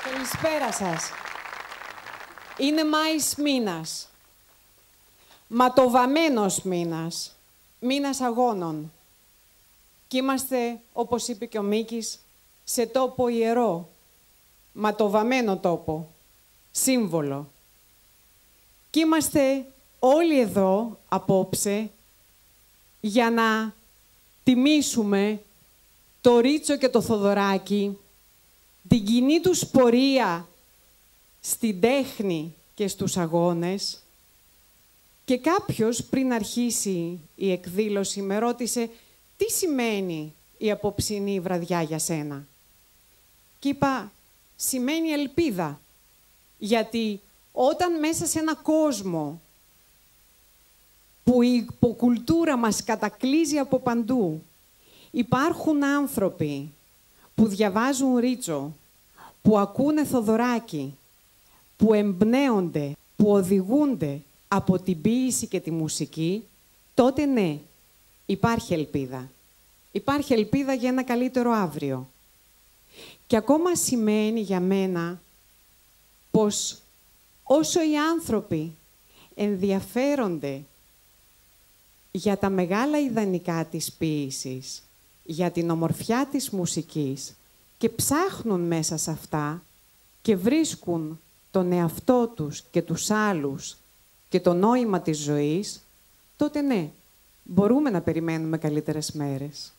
Καλησπέρα σας. Είναι Μάης μήνας. Ματοβαμμένος μήνας. Μήνας αγώνων. Κι είμαστε, όπως είπε και ο Μίκης, σε τόπο ιερό. Ματοβαμμένο τόπο. Σύμβολο. Κι είμαστε όλοι εδώ, απόψε, για να τιμήσουμε το Ρίτσο και το Θοδωράκη, την κοινή τους πορεία στην τέχνη και στους αγώνες. Και κάποιος, πριν αρχίσει η εκδήλωση, με ρώτησε τι σημαίνει η απόψινή βραδιά για σένα. Και είπα, σημαίνει ελπίδα. Γιατί όταν μέσα σε ένα κόσμο που η υποκουλτούρα μας κατακλείζει από παντού, υπάρχουν άνθρωποι που διαβάζουν Ρίτσο, που ακούνε Θοδωράκη, που εμπνέονται, που οδηγούνται από την ποίηση και τη μουσική, τότε ναι, υπάρχει ελπίδα. Υπάρχει ελπίδα για ένα καλύτερο αύριο. Και ακόμα σημαίνει για μένα πως όσο οι άνθρωποι ενδιαφέρονται για τα μεγάλα ιδανικά της ποίησης, για την ομορφιά της μουσικής και ψάχνουν μέσα σε αυτά και βρίσκουν τον εαυτό τους και τους άλλους και το νόημα της ζωής, τότε ναι, μπορούμε να περιμένουμε καλύτερες μέρες.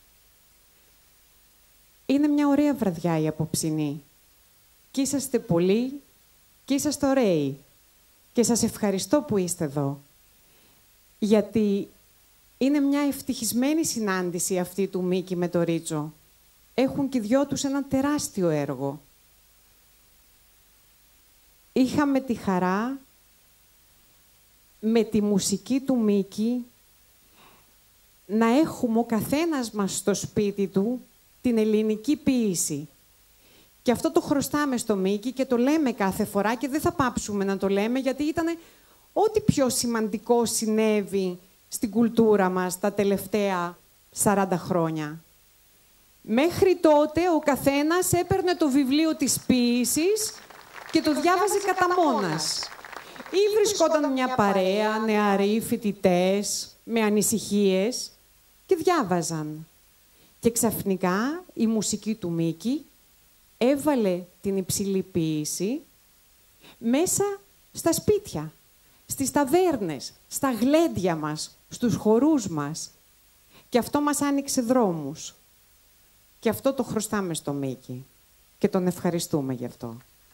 Είναι μια ωραία βραδιά η απόψινή. Κι είσαστε πολλοί και είσαστε ωραίοι. Και σας ευχαριστώ που είστε εδώ. Γιατί είναι μια ευτυχισμένη συνάντηση αυτή του Μίκη με το Ρίτσο. Έχουν και οι δυο τους ένα τεράστιο έργο. Είχαμε τη χαρά με τη μουσική του Μίκη να έχουμε ο καθένας μας στο σπίτι του την ελληνική ποίηση. Και αυτό το χρωστάμε στο Μίκη και το λέμε κάθε φορά και δεν θα πάψουμε να το λέμε, γιατί ήταν ό,τι πιο σημαντικό συνέβη στην κουλτούρα μας τα τελευταία 40 χρόνια. Μέχρι τότε ο καθένας έπαιρνε το βιβλίο της ποίησης και το διάβαζε κατά μόνας. Ή βρισκόταν μια παρέα, νεαροί φοιτητές, με ανησυχίες και διάβαζαν. Και ξαφνικά η μουσική του Μίκη έβαλε την υψηλή ποίηση μέσα στα σπίτια, στις ταβέρνες, στα γλέντια μας, στους χορούς μας. Και αυτό μας άνοιξε δρόμους. Και αυτό το χρωστάμε στο Μίκη. Και τον ευχαριστούμε γι' αυτό.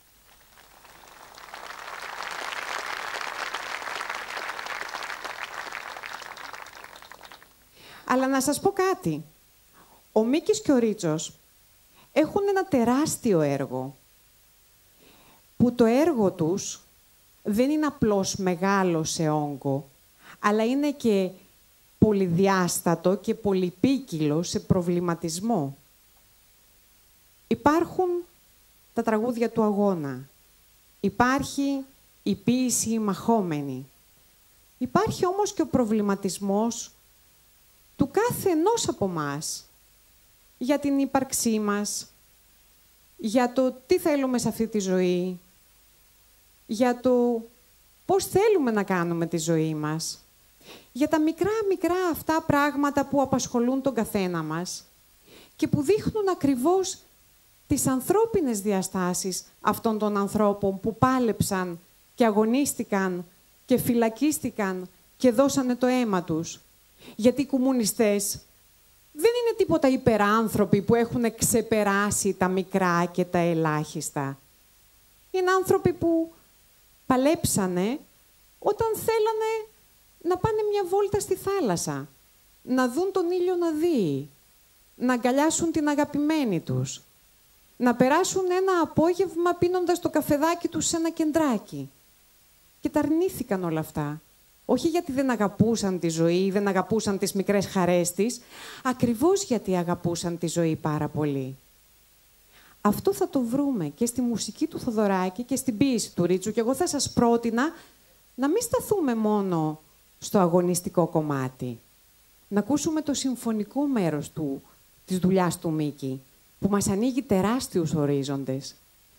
Αλλά να σας πω κάτι. Ο Μίκης και ο Ρίτσος έχουν ένα τεράστιο έργο, που το έργο τους δεν είναι απλώς μεγάλο σε όγκο, αλλά είναι και πολυδιάστατο και πολυπίκυλο σε προβληματισμό. Υπάρχουν τα τραγούδια του αγώνα. Υπάρχει η ποίηση η μαχόμενη. Υπάρχει όμως και ο προβληματισμός του κάθε ενός από μας για την ύπαρξή μας, για το τι θέλουμε σε αυτή τη ζωή, για το πώς θέλουμε να κάνουμε τη ζωή μας, για τα μικρά αυτά πράγματα που απασχολούν τον καθένα μας και που δείχνουν ακριβώς τις ανθρώπινες διαστάσεις αυτών των ανθρώπων που πάλεψαν και αγωνίστηκαν και φυλακίστηκαν και δώσανε το αίμα τους. Γιατί οι κομμουνιστές δεν είναι τίποτα υπεράνθρωποι που έχουν ξεπεράσει τα μικρά και τα ελάχιστα. Είναι άνθρωποι που παλέψανε όταν θέλανε να πάνε μια βόλτα στη θάλασσα, να δουν τον ήλιο να δει, να αγκαλιάσουν την αγαπημένη τους, να περάσουν ένα απόγευμα πίνοντας το καφεδάκι τους σε ένα κεντράκι. Και τα αρνήθηκαν όλα αυτά. Όχι γιατί δεν αγαπούσαν τη ζωή, δεν αγαπούσαν τις μικρές χαρές της, ακριβώς γιατί αγαπούσαν τη ζωή πάρα πολύ. Αυτό θα το βρούμε και στη μουσική του Θοδωράκη και στην ποίηση του Ρίτσου. Και εγώ θα σας πρότεινα να μην σταθούμε μόνο στο αγωνιστικό κομμάτι. Να ακούσουμε το συμφωνικό μέρος της δουλειάς του Μίκη, που μας ανοίγει τεράστιους ορίζοντες.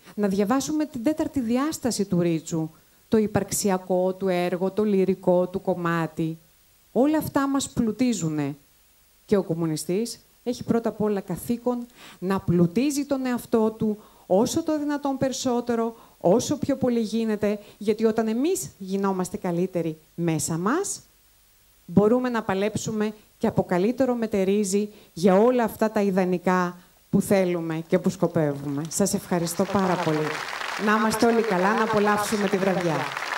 Να διαβάσουμε την τέταρτη διάσταση του Ρίτσου, το υπαρξιακό του έργο, το λυρικό του κομμάτι. Όλα αυτά μας πλουτίζουνε. Και ο κομμουνιστής έχει πρώτα απ' όλα καθήκον να πλουτίζει τον εαυτό του όσο το δυνατόν περισσότερο, όσο πιο πολύ γίνεται, γιατί όταν εμείς γινόμαστε καλύτεροι μέσα μας, μπορούμε να παλέψουμε και από καλύτερο μετερίζει για όλα αυτά τα ιδανικά που θέλουμε και που σκοπεύουμε. Σας ευχαριστώ πάρα πολύ. Να είμαστε όλοι καλά, να απολαύσουμε τη βραδιά.